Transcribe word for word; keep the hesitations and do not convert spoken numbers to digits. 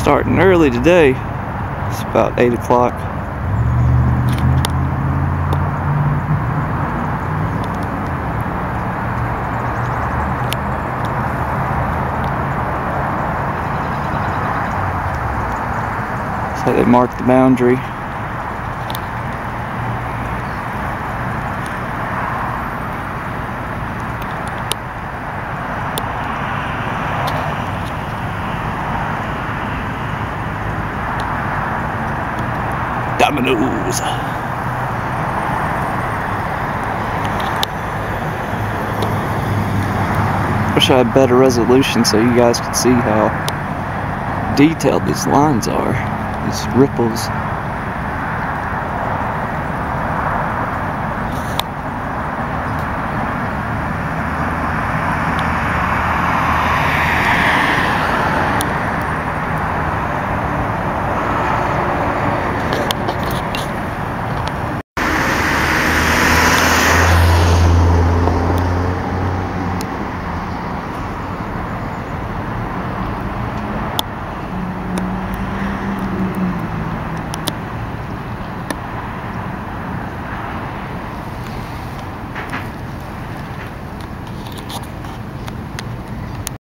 Starting early today. It's about eight o'clock. So they marked the boundary. Dominoes. Wish I had better resolution so you guys could see how detailed these lines are. These ripples.